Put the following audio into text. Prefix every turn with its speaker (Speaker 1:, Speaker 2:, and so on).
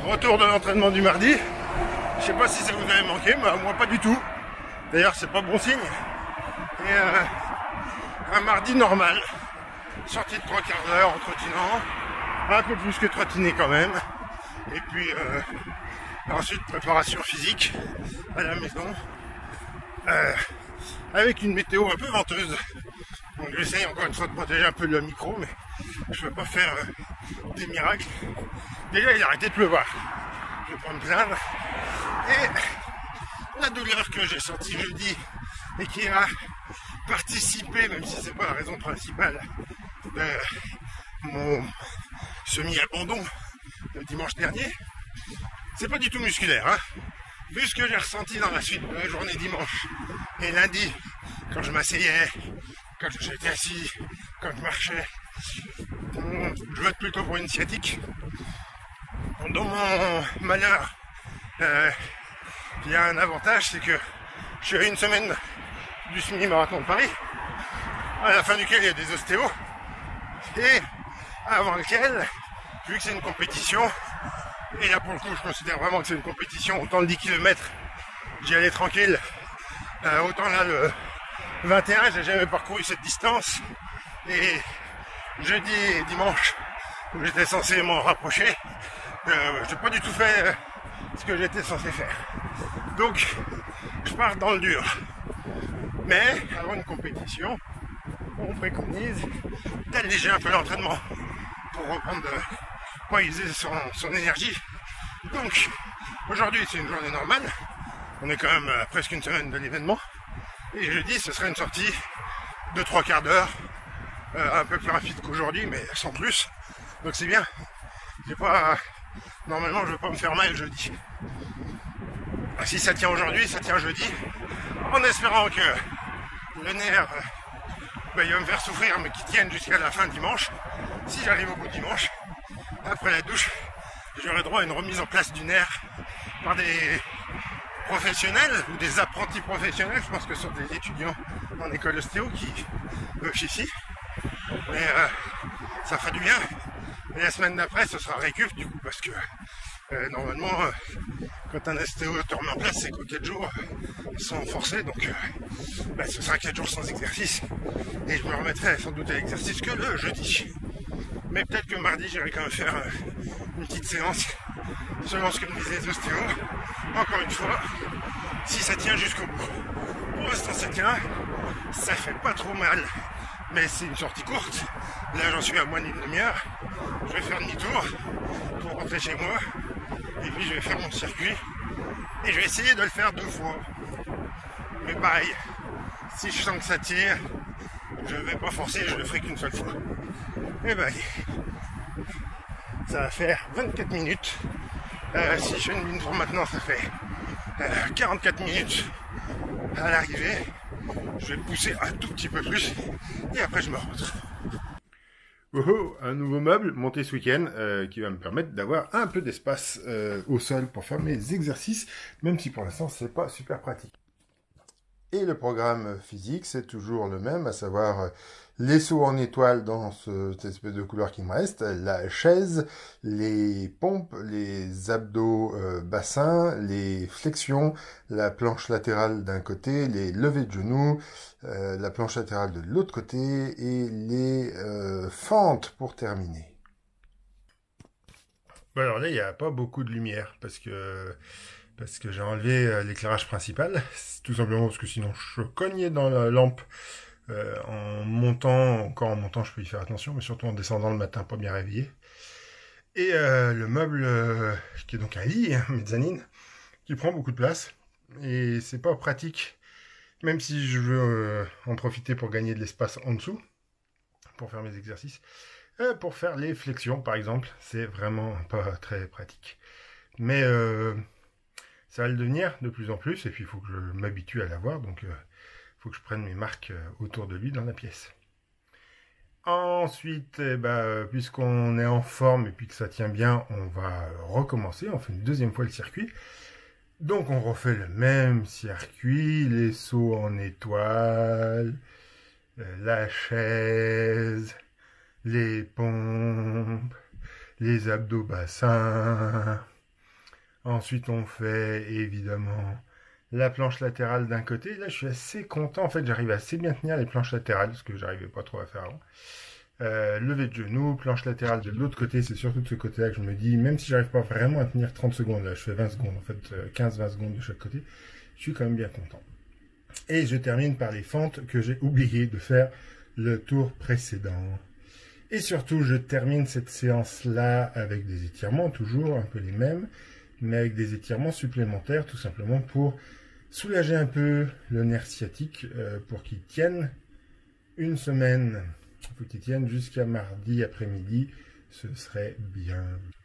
Speaker 1: Retour de l'entraînement du mardi. Je sais pas si ça vous avait manqué, mais moi pas du tout. D'ailleurs, c'est pas bon signe. Et un mardi normal. Sortie de 3 quarts d'heure en trottinant. Un peu plus que trottiner quand même. Et puis ensuite préparation physique à la maison. Avec une météo un peu venteuse. Donc j'essaye encore une fois de protéger un peu le micro, mais je peux pas faire des miracles. Déjà il a arrêté de pleuvoir. Je vais pas me plaindre. Et la douleur que j'ai sentie jeudi et qui a participé, même si c'est pas la raison principale, de mon semi-abandon le dimanche dernier, c'est pas du tout musculaire, hein. Vu ce que j'ai ressenti dans la suite de la journée dimanche et lundi, quand je m'asseyais, quand j'étais assis, quand je marchais, je vote plutôt pour une sciatique. Dans mon malheur, il y a un avantage, c'est que je suis à une semaine du semi-marathon de Paris, à la fin duquel il y a des ostéos, et avant lequel, vu que c'est une compétition, et là pour le coup je considère vraiment que c'est une compétition, autant le 10 km, j'y allais tranquille, autant là le 21, j'ai jamais parcouru cette distance, et jeudi et dimanche, où j'étais censé m'en rapprocher, j'ai pas du tout fait ce que j'étais censé faire. Donc, je pars dans le dur. Mais, avant une compétition, on préconise d'alléger un peu l'entraînement pour reprendre, pour user son énergie. Donc, aujourd'hui, c'est une journée normale. On est quand même à presque une semaine de l'événement. Et jeudi, ce sera une sortie de 3 quarts d'heure, un peu plus rapide qu'aujourd'hui, mais sans plus. Donc c'est bien. J'ai pas... Normalement, je ne veux pas me faire mal jeudi. Si ça tient aujourd'hui, ça tient jeudi. En espérant que le nerf, il va me faire souffrir, mais qu'il tienne jusqu'à la fin dimanche. Si j'arrive au bout dimanche, après la douche, j'aurai droit à une remise en place du nerf par des professionnels ou des apprentis professionnels. Je pense que ce sont des étudiants en école ostéo qui bossent ici. Mais ça fera du bien. Et la semaine d'après, ce sera récup du coup, parce que normalement, quand un ostéo te remet en place, c'est quoi 4 jours sans forcer, donc ce sera 4 jours sans exercice. Et je me remettrai sans doute à l'exercice que le jeudi. Mais peut-être que mardi, j'irai quand même faire une petite séance selon ce que me disaient les ostéos. Encore une fois, si ça tient jusqu'au bout. Pour l'instant, ça tient. Ça fait pas trop mal. Mais c'est une sortie courte. Là, j'en suis à moins d'une demi-heure. Je vais faire demi-tour pour rentrer chez moi. Et puis, je vais faire mon circuit. Et je vais essayer de le faire 2 fois. Mais pareil, si je sens que ça tire, je vais pas forcer, je le ferai qu'une seule fois. Et ben, ça va faire 24 minutes. Si je fais une demi-tour maintenant, ça fait 44 minutes à l'arrivée. Je vais pousser un tout petit peu plus et après je me rentre. Oh, un nouveau meuble monté ce week-end qui va me permettre d'avoir un peu d'espace au sol pour faire mes exercices, même si pour l'instant c'est pas super pratique. Et le programme physique, c'est toujours le même, à savoir les sauts en étoile dans cette espèce de couleur qui me reste, la chaise, les pompes, les abdos bassins, les flexions, la planche latérale d'un côté, les levées de genoux, la planche latérale de l'autre côté et les fentes pour terminer. Bon alors là, il n'y a pas beaucoup de lumière parce que j'ai enlevé l'éclairage principal, tout simplement parce que sinon je cognais dans la lampe en montant, encore en montant je peux y faire attention, mais surtout en descendant le matin pas bien réveillé. Et le meuble qui est donc un lit, mezzanine, qui prend beaucoup de place, et c'est pas pratique, même si je veux en profiter pour gagner de l'espace en dessous, pour faire mes exercices, pour faire les flexions par exemple, c'est vraiment pas très pratique. Mais ça va le devenir de plus en plus, et puis il faut que je m'habitue à l'avoir, donc il faut que je prenne mes marques autour de lui dans la pièce. Ensuite, puisqu'on est en forme et puis que ça tient bien, on va recommencer, on fait une deuxième fois le circuit. Donc on refait le même circuit, les sauts en étoile, la chaise, les pompes, les abdos bassins, Ensuite, on fait évidemment la planche latérale d'un côté. Là, je suis assez content. En fait, j'arrive assez bien à tenir les planches latérales, ce que j'arrivais pas trop à faire avant. Lever de genoux, planche latérale de l'autre côté. C'est surtout de ce côté-là que je me dis, même si j'arrive pas vraiment à tenir 30 secondes, là, je fais 20 secondes, en fait, 15-20 secondes de chaque côté, je suis quand même bien content. Et je termine par les fentes que j'ai oublié de faire le tour précédent. Et surtout, je termine cette séance-là avec des étirements, toujours un peu les mêmes, mais avec des étirements supplémentaires, tout simplement pour soulager un peu le nerf sciatique, pour qu'il tienne une semaine. Il faut qu'il tienne jusqu'à mardi après-midi, ce serait bien.